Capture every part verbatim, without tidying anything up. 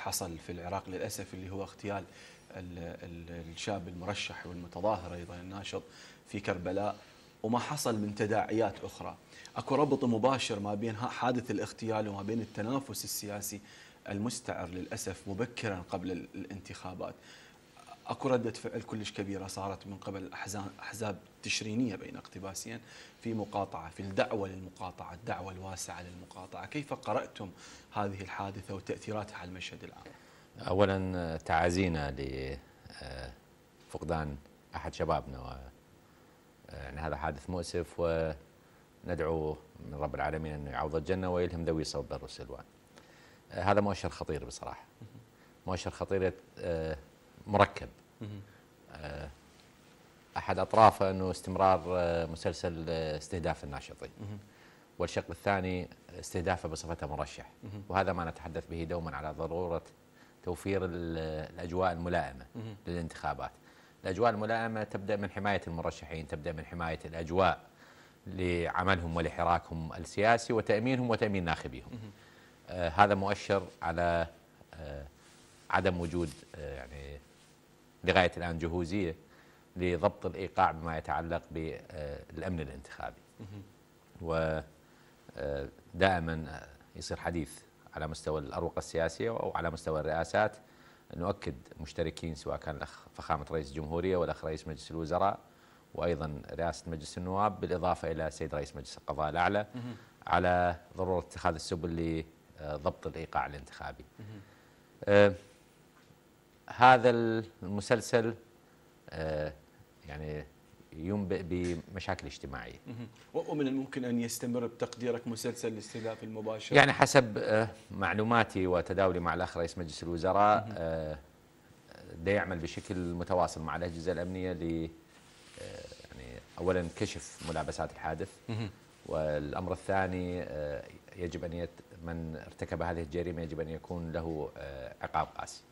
حصل في العراق للأسف، اللي هو اغتيال الشاب المرشح والمتظاهر أيضا الناشط في كربلاء، وما حصل من تداعيات أخرى. أكو ربط مباشر ما بين حادث الاغتيال وما بين التنافس السياسي المستعر للأسف مبكرا قبل الانتخابات. اكو ردة فعل كلش كبيرة صارت من قبل احزاب تشرينية بين اقتباسين في مقاطعة، في الدعوة للمقاطعة، الدعوة الواسعة للمقاطعة. كيف قرأتم هذه الحادثة وتأثيراتها على المشهد العام؟ اولا تعازينا لفقدان احد شبابنا، و يعني هذا حادث مؤسف، وندعو من رب العالمين انه يعوض الجنة ويلهم ذوي صوب بر والسلوان. هذا مؤشر خطير بصراحة، مؤشر خطير مركب. أحد أطرافه أنه استمرار مسلسل استهداف الناشطين، والشق الثاني استهدافه بصفته مرشح، وهذا ما نتحدث به دوما على ضرورة توفير الأجواء الملائمة للانتخابات. الأجواء الملائمة تبدأ من حماية المرشحين، تبدأ من حماية الأجواء لعملهم ولحراكهم السياسي وتأمينهم وتأمين ناخبيهم. هذا مؤشر على عدم وجود يعني لغاية الآن جهوزية لضبط الإيقاع بما يتعلق بالأمن الانتخابي. ودائما يصير حديث على مستوى الأروقة السياسية أو على مستوى الرئاسات، نؤكد مشتركين سواء كان الأخ فخامة رئيس الجمهورية والأخ رئيس مجلس الوزراء وأيضا رئاسة مجلس النواب، بالإضافة إلى السيد رئيس مجلس القضاء الأعلى، على ضرورة اتخاذ السبل لضبط الإيقاع الانتخابي. آه هذا المسلسل آه يعني ينبئ بمشاكل اجتماعية. ومن الممكن أن يستمر بتقديرك مسلسل الاستهداف المباشر؟ يعني حسب آه معلوماتي وتداولي مع الأخ رئيس مجلس الوزراء، آه ده يعمل بشكل متواصل مع الأجهزة الأمنية ل آه يعني أولا كشف ملابسات الحادث، والأمر الثاني آه يجب أن يت من ارتكب هذه الجريمة يجب أن يكون له آه عقاب قاسي.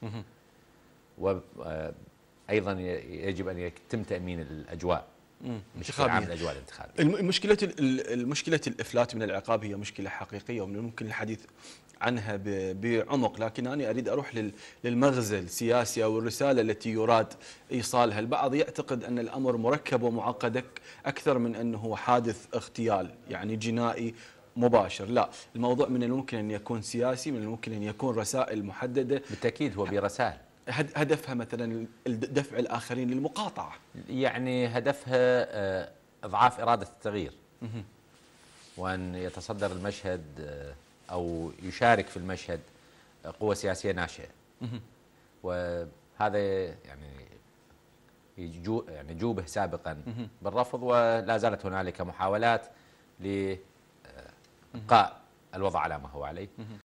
وأيضا يجب أن يتم تأمين الأجواء انتخابية، الأجواء الانتخابية. المشكلة المشكلة الإفلات من العقاب هي مشكلة حقيقية ومن الممكن الحديث عنها بعمق، لكن أنا أريد أروح للمغزى السياسي أو الرسالة التي يراد إيصالها. البعض يعتقد أن الأمر مركب ومعقد أكثر من أنه حادث اغتيال يعني جنائي مباشر، لا، الموضوع من الممكن أن يكون سياسي، من الممكن أن يكون رسائل محددة. بالتأكيد هو برسائل هدفها مثلا دفع الآخرين للمقاطعة، يعني هدفها إضعاف إرادة التغيير، وأن يتصدر المشهد أو يشارك في المشهد قوة سياسية ناشئة. وهذا يعني يجو يعني جوبه سابقا بالرفض، ولا زالت هنالك محاولات لإبقاء الوضع على ما هو عليه.